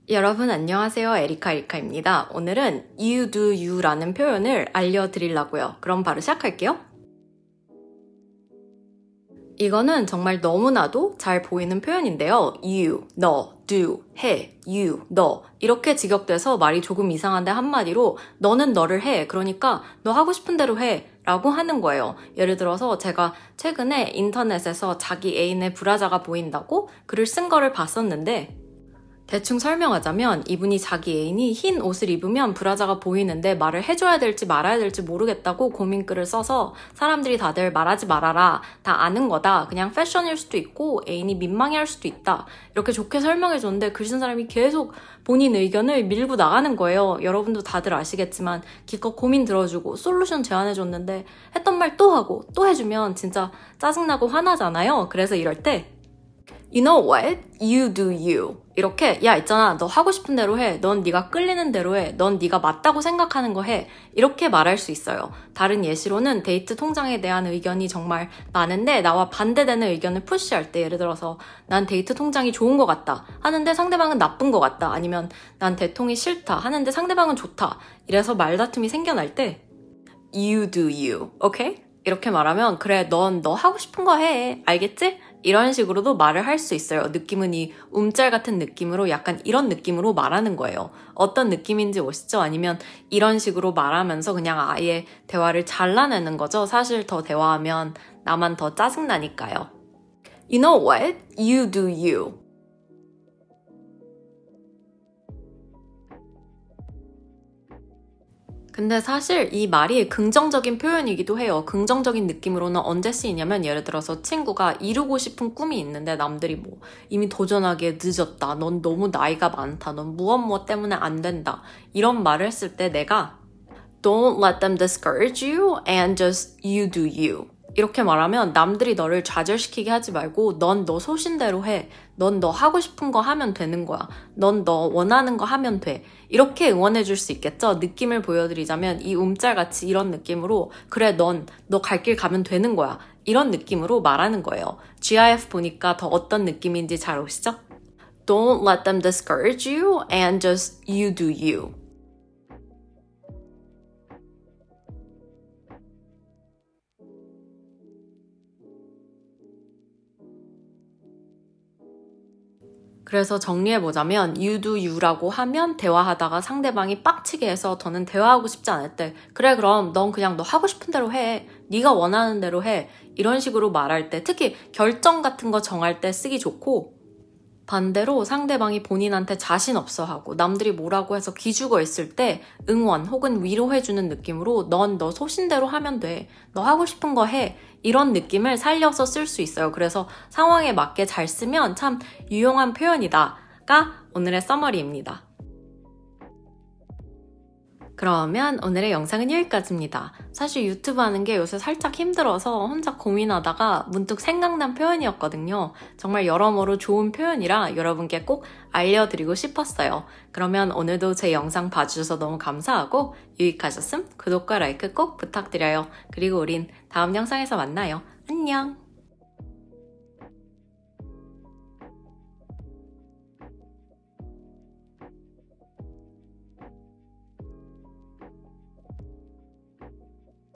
여러분 안녕하세요. 에리카입니다. 오늘은 you do you라는 표현을 알려드리려고요. 그럼 바로 시작할게요. 이거는 정말 너무나도 잘 보이는 표현인데요. you, 너, do, 해, you, 너 이렇게 직역돼서 말이 조금 이상한데 한마디로 너는 너를 해. 그러니까 너 하고 싶은 대로 해 라고 하는 거예요. 예를 들어서 제가 최근에 인터넷에서 자기 애인의 브라자가 보인다고 글을 쓴 거를 봤었는데 대충 설명하자면 이분이 자기 애인이 흰 옷을 입으면 브라자가 보이는데 말을 해줘야 될지 말아야 될지 모르겠다고 고민글을 써서 사람들이 다들 말하지 말아라, 다 아는 거다, 그냥 패션일 수도 있고 애인이 민망해할 수도 있다 이렇게 좋게 설명해줬는데 글 쓴 사람이 계속 본인 의견을 밀고 나가는 거예요. 여러분도 다들 아시겠지만 기껏 고민 들어주고 솔루션 제안해줬는데 했던 말 또 하고 또 해주면 진짜 짜증나고 화나잖아요. 그래서 이럴 때 You know what? You do you. 이렇게 야 있잖아 너 하고 싶은 대로 해. 넌 네가 끌리는 대로 해. 넌 네가 맞다고 생각하는 거 해. 이렇게 말할 수 있어요. 다른 예시로는 데이트 통장에 대한 의견이 정말 많은데 나와 반대되는 의견을 푸시할 때 예를 들어서 난 데이트 통장이 좋은 것 같다 하는데 상대방은 나쁜 것 같다 아니면 난 대통이 싫다 하는데 상대방은 좋다 이래서 말다툼이 생겨날 때 You do you. 오케이? 이렇게 말하면 그래 넌 너 하고 싶은 거 해. 알겠지? 이런 식으로도 말을 할 수 있어요. 느낌은 이 움짤 같은 느낌으로 약간 이런 느낌으로 말하는 거예요. 어떤 느낌인지 오시죠? 아니면 이런 식으로 말하면서 그냥 아예 대화를 잘라내는 거죠. 사실 더 대화하면 나만 더 짜증나니까요. You know what? You do you. 근데 사실 이 말이 긍정적인 표현이기도 해요. 긍정적인 느낌으로는 언제 쓰이냐면 예를 들어서 친구가 이루고 싶은 꿈이 있는데 남들이 뭐 이미 도전하기에 늦었다. 넌 너무 나이가 많다. 넌 무엇 때문에 안 된다. 이런 말을 했을 때 내가 Don't let them discourage you and just you do you. 이렇게 말하면 남들이 너를 좌절시키게 하지 말고 넌 너 소신대로 해. 넌 너 하고 싶은 거 하면 되는 거야. 넌 너 원하는 거 하면 돼. 이렇게 응원해 줄 수 있겠죠? 느낌을 보여드리자면 이 움짤같이 이런 느낌으로 그래 너 갈 길 가면 되는 거야. 이런 느낌으로 말하는 거예요. GIF 보니까 더 어떤 느낌인지 잘 오시죠? Don't let them discourage you and just you do you. 그래서 정리해보자면 you do you라고 하면 대화하다가 상대방이 빡치게 해서 더는 대화하고 싶지 않을 때 그래 그럼 넌 그냥 너 하고 싶은 대로 해. 네가 원하는 대로 해. 이런 식으로 말할 때 특히 결정 같은 거 정할 때 쓰기 좋고 반대로 상대방이 본인한테 자신 없어 하고 남들이 뭐라고 해서 기죽어 있을 때 응원 혹은 위로해주는 느낌으로 넌 너 소신대로 하면 돼. 너 하고 싶은 거 해. 이런 느낌을 살려서 쓸 수 있어요. 그래서 상황에 맞게 잘 쓰면 참 유용한 표현이다가 오늘의 서머리입니다. 그러면 오늘의 영상은 여기까지입니다. 사실 유튜브 하는 게 요새 살짝 힘들어서 혼자 고민하다가 문득 생각난 표현이었거든요. 정말 여러모로 좋은 표현이라 여러분께 꼭 알려드리고 싶었어요. 그러면 오늘도 제 영상 봐주셔서 너무 감사하고 유익하셨음 구독과 라이크 꼭 부탁드려요. 그리고 우린 다음 영상에서 만나요. 안녕!